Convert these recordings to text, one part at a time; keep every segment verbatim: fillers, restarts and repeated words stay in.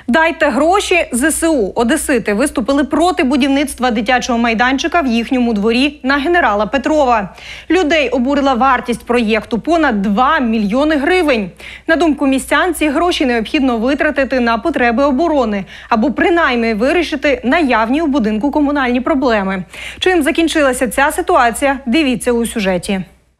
Дайте гроші ЗСУ. Одесити виступили проти будівництва дитячого майданчика в їхньому дворі на генерала Петрова. Людей обурила вартість проєкту – понад два мільйони гривень. На думку містян, ці гроші необхідно витратити на потреби оборони або принаймні вирішити наявні у будинку комунальні проблеми. Чим закінчилася ця ситуація, дивіться у сюжеті.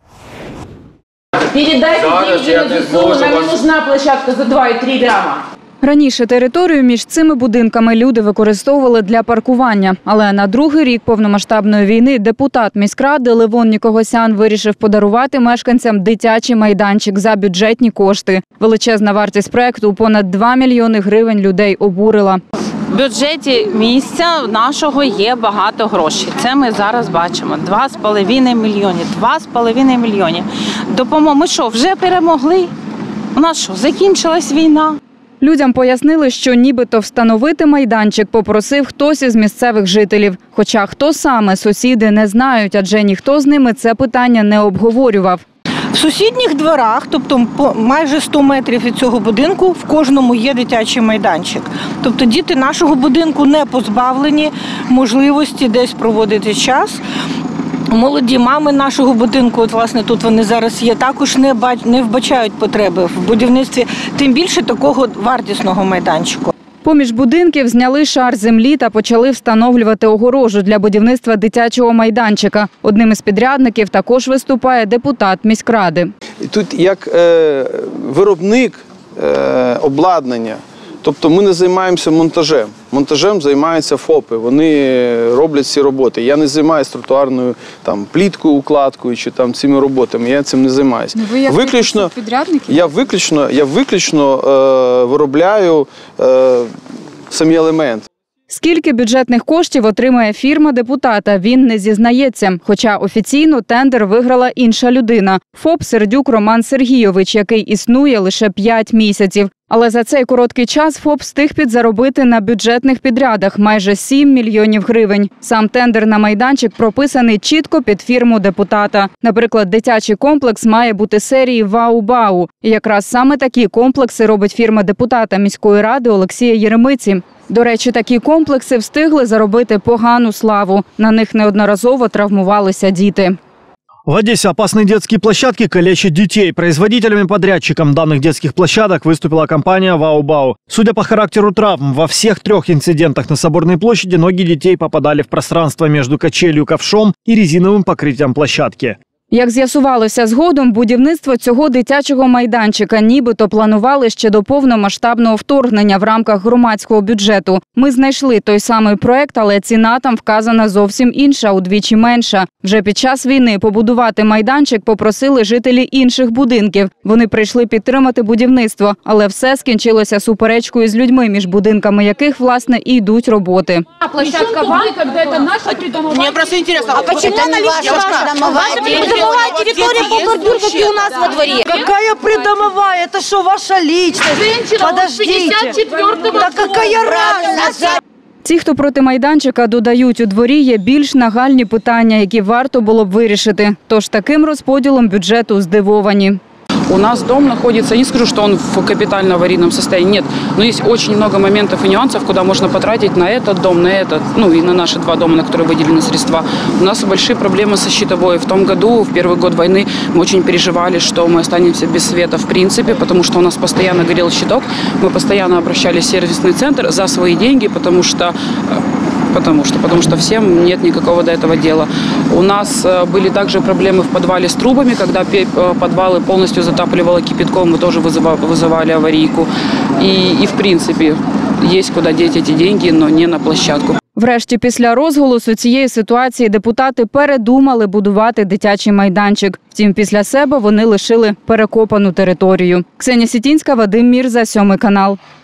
Передайте деньги на ЗСУ, нам не нужна площадка за два і три грама. Раніше територію між цими будинками люди використовували для паркування. Але на другий рік повномасштабної війни депутат міськради Левон Нікогосян вирішив подарувати мешканцям дитячий майданчик за бюджетні кошти. Величезна вартість проєкту у понад два мільйони гривень людей обурила. В бюджеті місця нашого є багато грошей. Це ми зараз бачимо. Два з половиною мільйони. Два з половиною мільйони. Допомога. Ми що, вже перемогли? У нас що, закінчилась війна? Людям пояснили, що нібито встановити майданчик попросив хтось із місцевих жителів. Хоча хто саме, сусіди не знають, адже ніхто з ними це питання не обговорював. В сусідніх дворах, тобто майже сто метрів від цього будинку, в кожному є дитячий майданчик. Тобто діти нашого будинку не позбавлені можливості десь проводити час. Молоді мами нашого будинку, от власне тут вони зараз є, також не, бач, не вбачають потреби в будівництві, тим більше такого вартісного майданчику. Поміж будинків зняли шар землі та почали встановлювати огорожу для будівництва дитячого майданчика. Одним із підрядників також виступає депутат міськради. Тут як е, виробник е, обладнання, тобто ми не займаємося монтажем. Монтажем займаються ФОПи, вони роблять ці роботи. Я не займаюся тротуарною там, пліткою, укладкою чи там, цими роботами, я цим не займаюся. Ну, ви як виключно, підрядники? Я виключно, я виключно е, виробляю е, самі елементи. Скільки бюджетних коштів отримає фірма депутата, він не зізнається. Хоча офіційно тендер виграла інша людина – ФОП «Сердюк» Роман Сергійович, який існує лише п'ять місяців. Але за цей короткий час ФОП встиг підзаробити на бюджетних підрядах майже сім мільйонів гривень. Сам тендер на майданчик прописаний чітко під фірму депутата. Наприклад, дитячий комплекс має бути серії «Вау-Бау». І якраз саме такі комплекси робить фірма депутата міської ради Олексія Єремиці. До речі, такі комплекси встигли заробити погану славу. На них неодноразово травмувалися діти. В Одессе опасные детские площадки калечат детей. Производителями-подрядчиком данных детских площадок выступила компания «Вау-Бау». Судя по характеру травм, во всех трех инцидентах на Соборной площади ноги детей попадали в пространство между качелью, ковшом и резиновым покрытием площадки. Як з'ясувалося згодом, будівництво цього дитячого майданчика нібито планували ще до повномасштабного вторгнення в рамках громадського бюджету. Ми знайшли той самий проект, але ціна там вказана зовсім інша, удвічі менша. Вже під час війни побудувати майданчик попросили жителі інших будинків. Вони прийшли підтримати будівництво, але все скінчилося суперечкою з людьми, між будинками яких, власне, і йдуть роботи. А площадка вам, коли це наша придомова? Мені просто цікаво, а чому вона лише придомовая территория по бордюру, как и у нас во дворе? Какая придомовая? Это что, ваша личность? Подождите. Да какая разница? Ті, хто проти майданчика, додають, у дворі є більш нагальні питання, які варто було б вирішити. Тож таким розподілом бюджету здивовані. У нас дом находится, не скажу, что он в капитально аварийном состоянии, нет, но есть очень много моментов и нюансов, куда можно потратить на этот дом, на этот, ну и на наши два дома, на которые выделены средства. У нас большие проблемы со щитовой. В том году, в первый год войны, мы очень переживали, что мы останемся без света в принципе, потому что у нас постоянно горел щиток. Мы постоянно обращались в сервисный центр за свои деньги, потому что... Потому что, потому что всем нет никакого до этого дела. У нас были также проблемы в подвале с трубами, когда подвалы полностью затапливало кипятком, мы тоже вызывали аварийку. И, и в принципе, есть куда деть эти деньги, но не на площадку. Врешті, після розголосу цієї ситуації депутати передумали будувати дитячий майданчик. Втім, після себе вони лишили перекопану територію. Ксенія Сітінська, Вадим Мірза, сьомий канал.